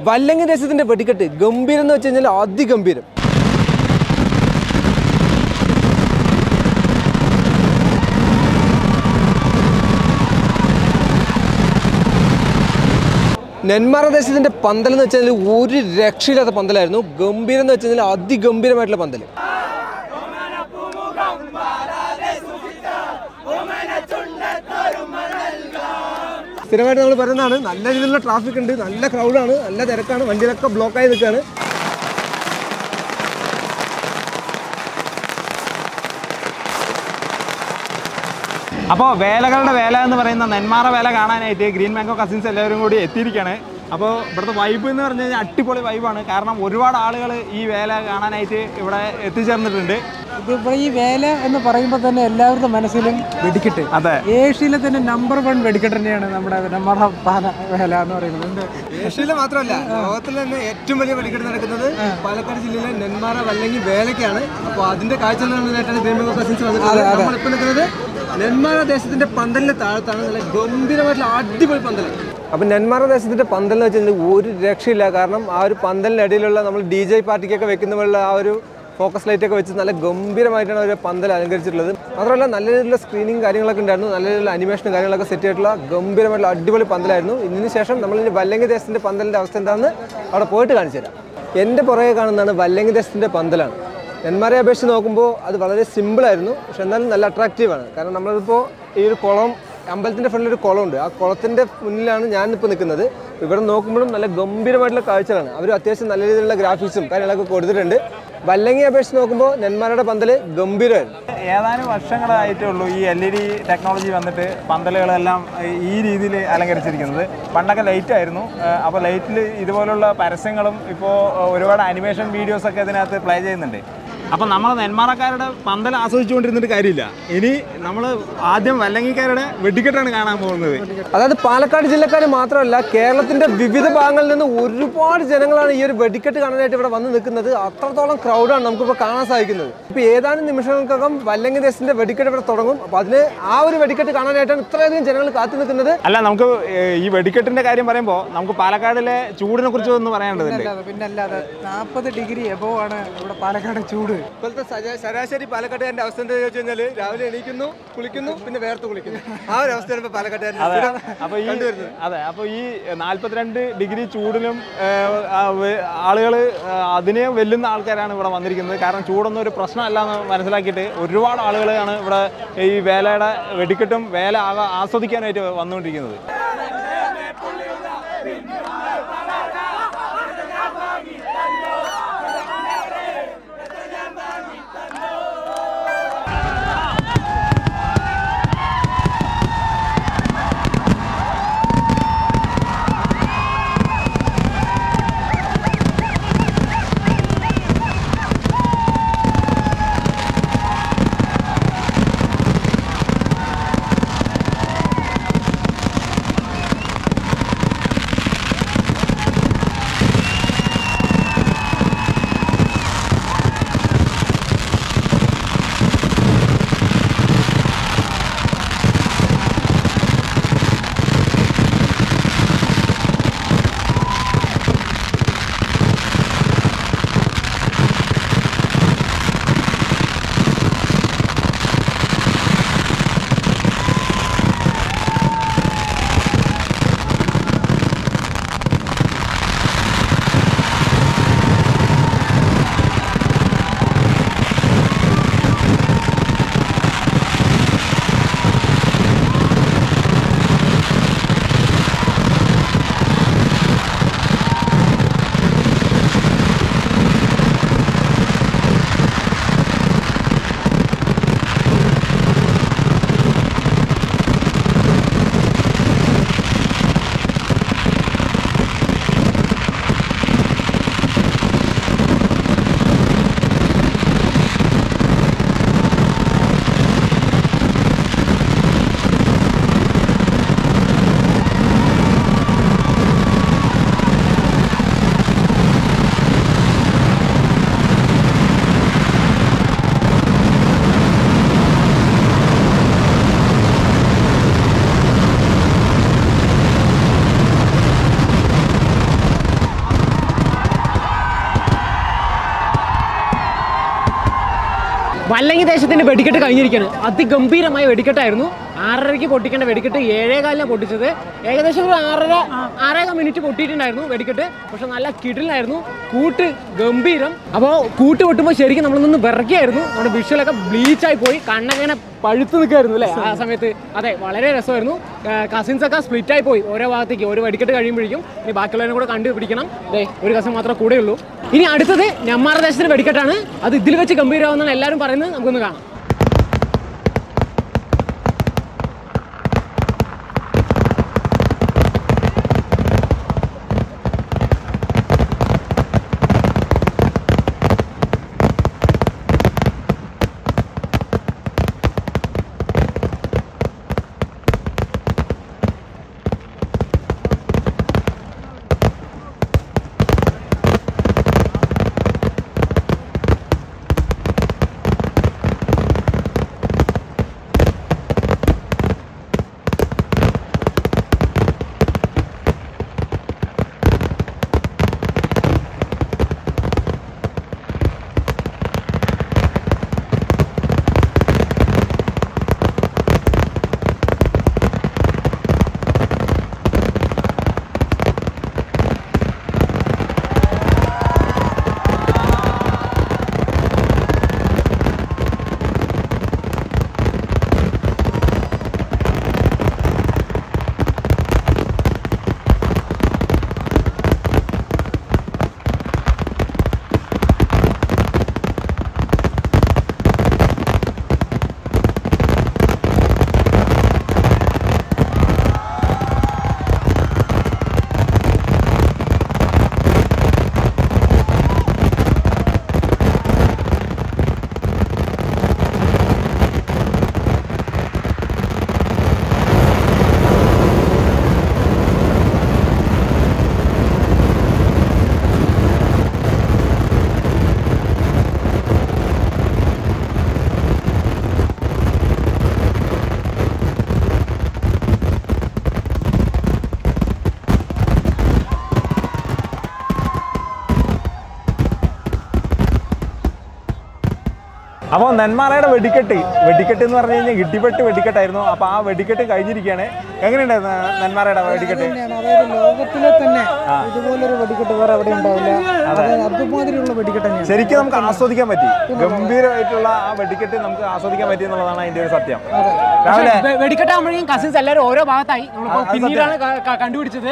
വല്ലങ്ങി ദേശത്തിന്റെ വെടിക്കെട്ട് ഗംഭീരം എന്ന് വെച്ച് കഴിഞ്ഞാൽ അതിഗംഭീരം. നെന്മാറ ദേശത്തിന്റെ പന്തൽ എന്ന് വെച്ചാൽ ഒരു രക്ഷയില്ലാത്ത പന്തലായിരുന്നു. ഗംഭീരം എന്ന് വെച്ച് കഴിഞ്ഞാൽ അതിഗംഭീരമായിട്ടുള്ള പന്തൽ. സ്ഥിരമായിട്ട് നമ്മൾ പറയുന്നതാണ്, നല്ല രീതിയിലുള്ള ട്രാഫിക് ഉണ്ട്, നല്ല ക്രൗഡാണ്, നല്ല തിരക്കാണ്, വണ്ടികളൊക്കെ ബ്ലോക്കായി നിൽക്കുകയാണ്. അപ്പോൾ വേലകളുടെ വേല എന്ന് പറയുന്ന നെന്മാറ വേല കാണാനായിട്ട് ഗ്രീൻ മാംഗോ കസിൻസ് എല്ലാവരും കൂടി എത്തിയിരിക്കുകയാണ്. അപ്പോൾ ഇവിടുത്തെ വൈബ് എന്ന് പറഞ്ഞു കഴിഞ്ഞാൽ അടിപൊളി വൈബാണ്. കാരണം ഒരുപാട് ആളുകൾ ഈ വേല കാണാനായിട്ട് ഇവിടെ എത്തിച്ചേർന്നിട്ടുണ്ട്. ഇതിപ്പോൾ ഈ വേല എന്ന് പറയുമ്പോൾ തന്നെ എല്ലാവരുടെ മനസ്സിലും വെടിക്കെട്ട്. അതെ, ഏഷ്യയിലെ തന്നെ നമ്പർ 1 വെടിക്കെട്ട് തന്നെയാണ് നമ്മുടെ പാല വേല എന്ന് പറയുന്നത്. ഏഷ്യയിലെ മാത്രമല്ല, ലോകത്തിൽ തന്നെ ഏറ്റവും വലിയ വെടിക്കെട്ട് നടക്കുന്നത് പാലക്കാട് ജില്ലയിലെ നെന്മാറ വല്ലങ്ങി വേലയ്ക്കാണ്. അപ്പോൾ അതിന്റെ കാഴ്ചകളായിട്ടാണ് ഗ്രീൻ മാംഗോ കസിൻസ് വന്നിട്ടുള്ളത്. നമ്മളിപ്പോൾ നിൽക്കുന്നത് നെന്മാറ ദേശത്തിന്റെ പന്തലിന്റെ താഴത്താണ്. നല്ല ഗംഭീരമായിട്ടുള്ള അടിപൊളി പന്തൽ. അപ്പം നെന്മാറ ദേശത്തിന്റെ പന്തൽ എന്ന് വെച്ചാൽ ഒരു രക്ഷയില്ല. കാരണം ആ ഒരു പന്തലിൻ്റെ ഇടയിലുള്ള നമ്മൾ DJ പാർട്ടിക്കൊക്കെ വെക്കുന്ന പോലുള്ള ആ ഒരു ഫോക്കസ് ലൈറ്റൊക്കെ വെച്ച് നല്ല ഗംഭീരമായിട്ടാണ് ഒരു പന്തൽ അലങ്കരിച്ചിട്ടുള്ളത്. മാത്രമല്ല നല്ല രീതിയിലുള്ള സ്ക്രീനിങ് കാര്യങ്ങളൊക്കെ ഉണ്ടായിരുന്നു, നല്ല രീതിയിലുള്ള അനിമേഷനും കാര്യങ്ങളൊക്കെ സെറ്റ് ചെയ്തിട്ടുള്ള ഗംഭീരമായിട്ടുള്ള അടിപൊളി പന്തലായിരുന്നു. ഇതിന് ശേഷം നമ്മൾ വല്ലങ്ങി ദേശത്തിന്റെ പന്തലിൻ്റെ അവസ്ഥ എന്താണെന്ന് അവിടെ പോയിട്ട് കാണിച്ചു തരാം. എൻ്റെ പുറകെ കാണുന്നതാണ് വല്ലങ്ങി ദേശത്തിന്റെ പന്തലാണ്. നെന്മാറയെ അപേക്ഷിച്ച് നോക്കുമ്പോൾ അത് വളരെ സിമ്പിളായിരുന്നു, പക്ഷെ എന്നാലും നല്ല അട്രാക്റ്റീവാണ്. കാരണം നമ്മളിപ്പോൾ ഈ ഒരു കുളം, അമ്പലത്തിൻ്റെ ഫ്രണ്ടിലൊരു കുളമുണ്ട്, ആ കുളത്തിൻ്റെ മുന്നിലാണ് ഞാനിപ്പോൾ നിൽക്കുന്നത്. ഇവിടെ നോക്കുമ്പോഴും നല്ല ഗംഭീരമായിട്ടുള്ള കാഴ്ചകളാണ്. അവർ അത്യാവശ്യം നല്ല രീതിയിലുള്ള ഗ്രാഫിക്സും കാര്യങ്ങളൊക്കെ കൊടുത്തിട്ടുണ്ട്. വല്ലങ്ങി അപേക്ഷിച്ച് നോക്കുമ്പോൾ നെന്മാറയുടെ പന്തൽ ഗംഭീരമായിരുന്നു. ഏതാനും വർഷങ്ങളായിട്ടേ ഉള്ളൂ ഈ LED ടെക്നോളജി വന്നിട്ട് പന്തലുകളെല്ലാം ഈ രീതിയിൽ അലങ്കരിച്ചിരിക്കുന്നത്. പണ്ടൊക്കെ ലൈറ്റ് ആയിരുന്നു. അപ്പോൾ ലൈറ്റിൽ ഇതുപോലുള്ള പരസ്യങ്ങളും ഇപ്പോൾ ഒരുപാട് അനിമേഷൻ വീഡിയോസൊക്കെ ഇതിനകത്ത് പ്ലേ ചെയ്യുന്നുണ്ട്. അപ്പോൾ നമ്മൾ നെന്മാറക്കാരുടെ പന്തൽ ആസ്വദിച്ചുകൊണ്ടിരുന്നിട്ട് കാര്യമില്ല. ഇനി നമ്മൾ ആദ്യം വല്ലങ്ങിക്കാരുടെ വെടിക്കെട്ടാണ് കാണാൻ പോകുന്നത്. അതായത് പാലക്കാട് ജില്ലക്കാർ മാത്രമല്ല, കേരളത്തിൻ്റെ വിവിധ ഭാഗങ്ങളിൽ നിന്ന് ഒരുപാട് ജനങ്ങളാണ് ഈ ഒരു വെടിക്കെട്ട് കാണാനായിട്ട് ഇവിടെ വന്ന് നിൽക്കുന്നത്. അത്രത്തോളം ക്രൗഡാണ് നമുക്കിപ്പോൾ കാണാൻ സാധിക്കുന്നത്. ഇപ്പോൾ ഏതാനും നിമിഷങ്ങൾക്കകം വല്ലങ്ങി ദേശത്തിൻ്റെ വെടിക്കെട്ട് ഇവിടെ തുടങ്ങും. അപ്പോൾ അതിന് ആ ഒരു വെടിക്കെട്ട് കാണാനായിട്ടാണ് ഇത്രയധികം ജനങ്ങൾ കാത്തു നിൽക്കുന്നത്. അല്ല, നമുക്ക് ഈ വെടിക്കെട്ടിൻ്റെ കാര്യം പറയുമ്പോൾ നമുക്ക് പാലക്കാടിലെ ചൂടിനെ കുറിച്ച് ഒന്ന് പറയേണ്ടതുണ്ട്. പിന്നെ അല്ലാതെ 40 ഡിഗ്രി എബോവ് ആണ് ഇവിടെ പാലക്കാട് ചൂട്. ഇപ്പോഴത്തെ ശരാശരി പാലക്കാട്ടുകാരൻ്റെ അവസ്ഥ എന്താ ചോദിച്ചു കഴിഞ്ഞാൽ രാവിലെ എണീക്കുന്നു, കുളിക്കുന്നു, പിന്നെ വേർത്ത് കുളിക്കുന്നു. ആ ഒരു അവസ്ഥയാണ് ഇപ്പോൾ പാലക്കാട്ടുകാരൻ. അപ്പോൾ ഈ 42 ഡിഗ്രി ചൂടിലും ആളുകൾ അതിനെ വെല്ലുന്ന ആൾക്കാരാണ് ഇവിടെ വന്നിരിക്കുന്നത്. കാരണം ചൂടൊന്നും ഒരു പ്രശ്നമല്ല എന്ന് മനസ്സിലാക്കിയിട്ട് ഒരുപാട് ആളുകളാണ് ഇവിടെ ഈ വേലയുടെ വെടിക്കെട്ടും വേല ആസ്വദിക്കാനായിട്ട് വന്നുകൊണ്ടിരിക്കുന്നത്. വല്ലങ്ങി ദേശത്തിന്റെ വെടിക്കെട്ട് കഴിഞ്ഞിരിക്കുകയാണ്. അതിഗംഭീരമായ വെടിക്കെട്ടായിരുന്നു. 6:30-ക്ക് പൊട്ടിക്കേണ്ട വെടിക്കെട്ട് 7:15 പൊട്ടിച്ചത്. ഏകദേശം ഒരു 6.5 മിനിറ്റ് പൊട്ടിയിട്ടുണ്ടായിരുന്നു വെടിക്കെട്ട്. പക്ഷെ നല്ല കിടിലായിരുന്നു, കൂട്ട് ഗംഭീരം. അപ്പോൾ കൂട്ട് പൊട്ടുമ്പോൾ ശരിക്കും നമ്മൾ നിന്ന് വിറയ്ക്കായിരുന്നു. നമ്മുടെ വിഷ്വലൊക്കെ ബ്ലീച്ചായി പോയി, കണ്ണങ്ങനെ പഴുത്ത് നിൽക്കുമായിരുന്നു അല്ലേ ആ സമയത്ത്. അതെ, വളരെ രസമായിരുന്നു. കസിൻസൊക്കെ സ്പ്ലിറ്റായി പോയി ഓരോ ഭാഗത്തേക്ക്. ഒരു വെടിക്കെട്ട് കഴിയുമ്പോഴേക്കും ഇനി ബാക്കിയുള്ളവരും കൂടെ കണ്ടുപിടിക്കണം. അതെ, ഒരു കസിൻ മാത്രമേ കൂടെ ഉള്ളൂ. ഇനി അടുത്തത് നെന്മാറ ദേശത്തിന്റെ വെടിക്കെട്ടാണ്. അത് ഇതിൽ വെച്ച് ഗംഭീരമാവുന്നതാണ് എല്ലാവരും പറയുന്നത്. നമുക്കൊന്ന് കാണാം. അപ്പോൾ നെന്മാറയുടെ വെടിക്കെട്ട് എന്ന് പറഞ്ഞു കഴിഞ്ഞാൽ ഇടിപെട്ട് വെടിക്കെട്ടായിരുന്നു. അപ്പോൾ ആ വെടിക്കെട്ട് കഴിഞ്ഞിരിക്കുകയാണ്. എങ്ങനെയുണ്ടായിരുന്നു നെന്മാറയുടെ വെടിക്കെട്ട്? അതായത് ലോകത്തിലെ തന്നെ ഇതുപോലൊരു വെടിക്കെട്ട് വേറെ എവിടെ ഉണ്ടാവില്ല. അതുമാതിരിയുള്ള വെടിക്കെട്ട് തന്നെയാണ്. ശരിക്കും നമുക്ക് ആസ്വദിക്കാൻ പറ്റി. ഗംഭീരമായിട്ടുള്ള ആ വെടിക്കെട്ട് നമുക്ക് ആസ്വദിക്കാൻ പറ്റി എന്നുള്ളതാണ് അതിന്റെ ഒരു സത്യം. രാവിലെ വെടിക്കെട്ടാകുമ്പോഴേക്കും കസിൻസ് എല്ലാവരും ഓരോ ഭാഗത്തായി. പിന്നീടാണ് കണ്ടുപിടിച്ചത്.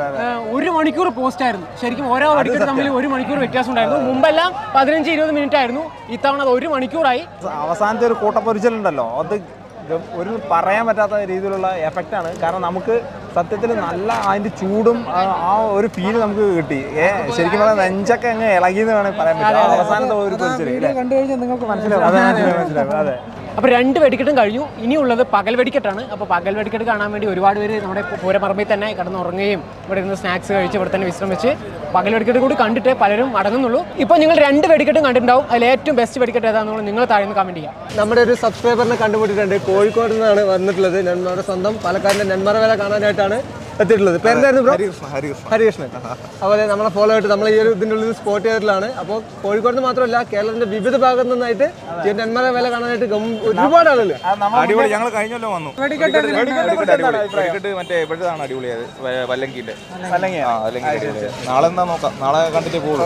1 മണിക്കൂർ പോസ്റ്റ് ആയിരുന്നു. ശരിക്കും ഓരോ വെടിക്കെട്ട് തമ്മിൽ 1 മണിക്കൂർ വ്യത്യാസം ഉണ്ടായിരുന്നു. മുമ്പെല്ലാം 15-20 മിനിറ്റ് ആയിരുന്നു. ഇത്തവണ അത് 1 മണിക്കൂറായി. അവസാനത്തെ ഒരു കൂട്ടപ്പൊരിച്ചലുണ്ടല്ലോ, അത് ഒരു പറയാൻ പറ്റാത്ത രീതിയിലുള്ള എഫക്റ്റാണ്. കാരണം നമുക്ക് സത്യത്തിൽ നല്ല അതിൻ്റെ ചൂടും ആ ഒരു ഫീൽ നമുക്ക് കിട്ടി. ശരിക്കും പറഞ്ഞാൽ നെഞ്ചൊക്കെ അങ്ങ് ഇളകിയെന്ന് വേണമെങ്കിൽ പറയാൻ പറ്റും. അവസാനത്തെ ഒരു പൊരിച്ചല് കണ്ടു കഴിഞ്ഞാൽ നിങ്ങൾക്ക് മനസ്സിലാവും. അതെ. അപ്പോൾ 2 വെടിക്കെട്ടും കഴിഞ്ഞു. ഇനിയുള്ളത് പകൽ വെടിക്കെട്ടാണ്. അപ്പോൾ പകൽ വെടിക്കെട്ട് കാണാൻ വേണ്ടി ഒരുപാട് പേര് നമ്മുടെ പൂരപ്പറമ്പിൽ തന്നെ കിടന്നുറങ്ങുകയും ഇവിടെ ഇരുന്ന് സ്നാക്സ് കഴിച്ച് ഇവിടെ തന്നെ വിശ്രമിച്ച് പകൽ വെടിക്കെട്ട് കൂടി കണ്ടിട്ട് പലരും മടങ്ങുന്നുള്ളൂ. ഇപ്പോൾ നിങ്ങൾ 2 വെടിക്കെട്ടും കണ്ടിട്ടുണ്ടാവും. അതിൽ ഏറ്റവും ബെസ്റ്റ് വെടിക്കെട്ട് ഏതാണെന്ന് നിങ്ങൾ താഴെ നിന്ന് കമൻറ്റ് ചെയ്യാം. നമ്മുടെ ഒരു സബ്സ്ക്രൈബറിനെ കണ്ടുപിടിച്ചിട്ടുണ്ട്. കോഴിക്കോട് നിന്നാണ് വന്നിട്ടുള്ളത്. നെന്മാറ സ്വന്തം പാലക്കാടിന്റെ നെന്മാറ വേല കാണാനായിട്ടാണ് എത്തിയിട്ടുള്ളത്. പേരെന്തായിരുന്നു ബ്രോ? ഹരികൃഷ്ണൻ. അതുപോലെ നമ്മളെ ഫോളോ ആയിട്ട് നമ്മൾ ഈ ഒരു ഇതിൻ്റെ ഉള്ളിൽ സ്പോട്ട് ചെയ്തിട്ടുള്ളതാണ്. അപ്പോൾ കോഴിക്കോട് നിന്ന് മാത്രമല്ല കേരളത്തിന്റെ വിവിധ ഭാഗത്തു നിന്നായിട്ട് ഈ നെന്മാറ വേല കാണാനായിട്ട് ഒരുപാട് ആളുകൾ. അടിപൊളി. ഞങ്ങൾ കഴിഞ്ഞല്ലോ വന്നു. മറ്റേ ഇപ്പോഴത്താണ് അടിപൊളിയായത്. വല്ലങ്കിന്റെ നാളെ എന്താ നോക്കാം. നാളെ കണ്ടിട്ട് പോകുള്ളൂ.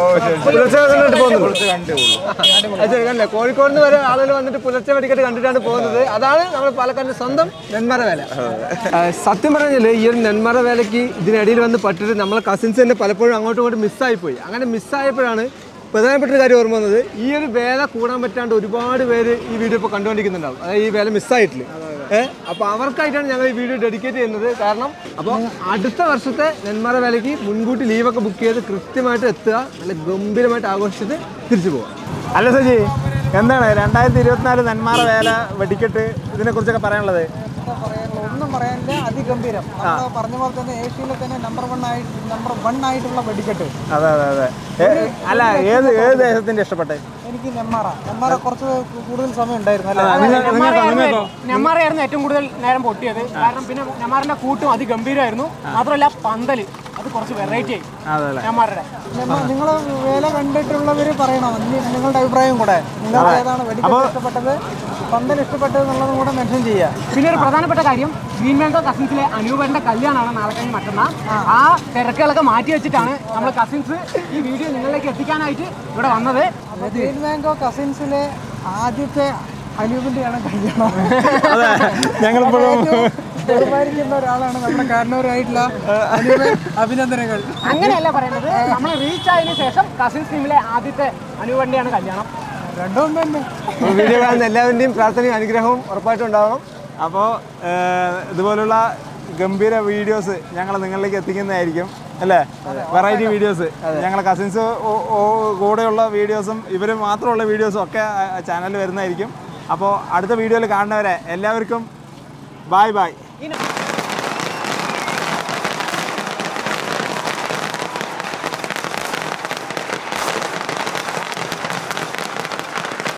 കോഴിക്കോട് നിന്ന് വരെ ആളുകൾ വന്നിട്ട് പുലർച്ചെ വെടിക്കെട്ട് കണ്ടിട്ടാണ് പോകുന്നത്. അതാണ് നമ്മൾ പാലക്കാടിന്റെ സ്വന്തം നെന്മാറ വേല. സത്യം പറഞ്ഞാൽ ഈ ഒരു നെന്മാറ വേലയ്ക്ക് ഇതിനിടയിൽ വന്ന് പറ്റിട്ട് നമ്മളെ കസിൻസ് തന്നെ പലപ്പോഴും അങ്ങോട്ടും ഇങ്ങോട്ടും മിസ്സായിപ്പോയി. അങ്ങനെ മിസ്സായപ്പോഴാണ് പ്രധാനപ്പെട്ട ഒരു കാര്യം ഓർമ്മ വന്നത്. ഈ ഒരു വേല കൂടാൻ പറ്റാണ്ട് ഒരുപാട് പേര് ഈ വീഡിയോ ഇപ്പോൾ കണ്ടുകൊണ്ടിരിക്കുന്നുണ്ടാവും. അതായത് ഈ വേല മിസ്സായിട്ടില്ല. അപ്പോൾ അവർക്കായിട്ടാണ് ഞങ്ങൾ ഈ വീഡിയോ ഡെഡിക്കേറ്റ് ചെയ്യുന്നത്. കാരണം അപ്പോൾ അടുത്ത വർഷത്തെ നെന്മാറ വേലയ്ക്ക് മുൻകൂട്ടി ലീവൊക്കെ ബുക്ക് ചെയ്ത് കൃത്യമായിട്ട് എത്തുക, നല്ല ഗംഭീരമായിട്ട് ആഘോഷിച്ചിട്ട് തിരിച്ചു പോകാം. അല്ല സജി, എന്താണ് 2024 നെന്മാറ വേല വെടിക്കെട്ട് ഇതിനെക്കുറിച്ചൊക്കെ പറയാനുള്ളത്? ഒന്നും പറയാനില്ല. അതിഗംഭീരം. പറഞ്ഞ പോലെ തന്നെ ഏഷ്യയിലെ തന്നെ നമ്പർ 1 ആയിട്ടുള്ള വെടിക്കെട്ട്. അതെ. അല്ല, ഏത് ദേശത്തിന്റെ ഇഷ്ടപ്പെട്ടെ? എനിക്ക് നെന്മാറ കുറച്ച് കൂടുതൽ സമയം ഉണ്ടായിരുന്നു. നെന്മാറയായിരുന്നു ഏറ്റവും കൂടുതൽ നേരം പൊട്ടിയത്. കാരണം പിന്നെ നെന്മാറിന്റെ കൂട്ടും അതിഗംഭീരമായിരുന്നു. മാത്രമല്ല പന്തല് അത് കുറച്ച് വെറൈറ്റി ആയി അതല്ലേ നെന്മാറയുടെ. നിങ്ങൾ വേല കണ്ടിട്ടുള്ളവർ പറയണം നിങ്ങളുടെ അഭിപ്രായം കൂടെ. നിങ്ങൾക്ക് ഏതാണ് വെടിക്കെട്ട് ഇഷ്ടപ്പെട്ടത്, പന്തൽ ഇഷ്ടപ്പെട്ടത് എന്നുള്ളതും കൂടെ മെൻഷൻ ചെയ്യുക. പിന്നെ ഒരു പ്രധാനപ്പെട്ട കാര്യം, ഗ്രീൻ മാംഗോ കസിൻസിലെ അനൂപന്റെ കല്യാണമാണ് നാളെ കഴിഞ്ഞ് മറ്റന്നാൾ. ആ തിരക്കുകളൊക്കെ മാറ്റി വെച്ചിട്ടാണ് നമ്മൾ കസിൻസ് ഈ വീഡിയോ നിങ്ങളിലേക്ക് എത്തിക്കാനായിട്ട് ഇവിടെ വന്നത്. ഗ്രീൻ മാംഗോ കസിൻസിലെ ആദ്യത്തെ അനൂപിന്റെയാണ് കല്യാണം. ഞങ്ങളിപ്പോഴും ബഹുമാനിക്കുന്ന ഒരാളാണ് നമ്മുടെ കാരണവരായിട്ടുള്ള അനൂപൻ. അഭിനന്ദനങ്ങൾ. അങ്ങനെയല്ല പറയുന്നത്, നമ്മൾ റീച്ച് ആയതിനു ശേഷം കസിൻസ് ടീമിലെ ആദ്യത്തെ അനൂപന്റെയാണ് കല്യാണം. രണ്ടും തന്നെ. വീഡിയോ കാണുന്ന എല്ലാവരുടെയും പ്രാർത്ഥനയും അനുഗ്രഹവും ഉറപ്പായിട്ടും ഉണ്ടാവണം. അപ്പോൾ ഇതുപോലുള്ള ഗംഭീര വീഡിയോസ് ഞങ്ങൾ നിങ്ങളിലേക്ക് എത്തിക്കുന്നതായിരിക്കും അല്ലേ? വെറൈറ്റി വീഡിയോസ് ഞങ്ങളെ കസിൻസ് കൂടെയുള്ള വീഡിയോസും ഇവർ മാത്രമുള്ള വീഡിയോസും ഒക്കെ ചാനലിൽ വരുന്നതായിരിക്കും. അപ്പോൾ അടുത്ത വീഡിയോയിൽ കാണുന്നവരെ എല്ലാവർക്കും ബൈ ബൈ.